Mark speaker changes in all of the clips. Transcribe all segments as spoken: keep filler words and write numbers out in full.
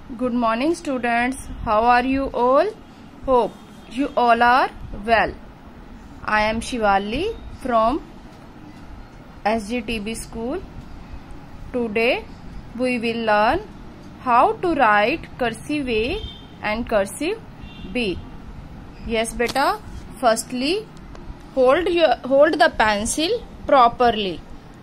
Speaker 1: Good morning students. How are you all? Hope you all are well. I am Shivali from S G T B school. Today we will learn how to write cursive A and cursive B. Yes beta, firstly hold your hold the pencil properly.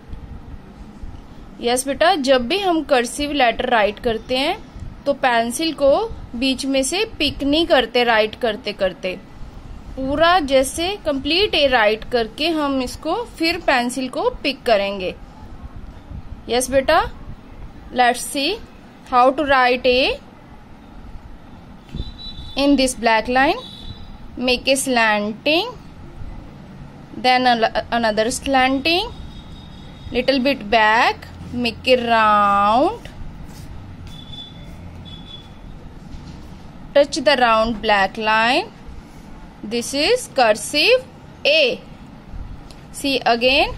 Speaker 1: Yes बेटा, जब भी हम cursive letter right करते हैं तो pencil को बीच में से पिक नहीं करते राइट करते करते, पूरा जैसे कंप्लीट ए राइट करके हम इसको फिर पेंसिल को पिक करेंगे. यस बेटा, let's see how to write A. In this black line make a slanting, then another slanting, little bit back, make a round, touch the round black line. This is cursive A. See again,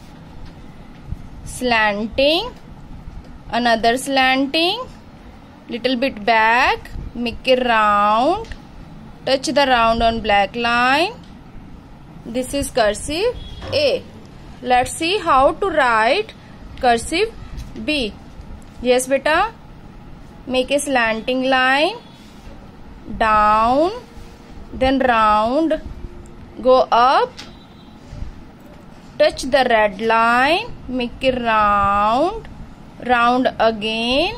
Speaker 1: slanting, another slanting, little bit back, make a round, touch the round on black line. This is cursive A. Let's see how to write cursive B. Yes beta, make a slanting line, down, then round, go up, touch the red line, make a round, round again.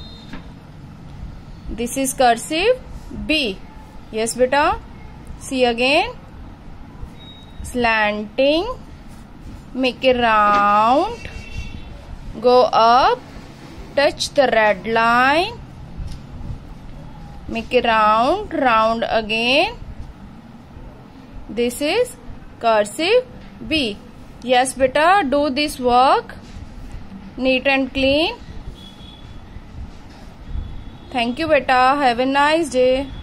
Speaker 1: This is cursive B. Yes beta, see again, slanting, make a round, go up, touch the red line, make a round, round again. This is cursive B. Yes beta, do this work neat and clean. Thank you beta, have a nice day.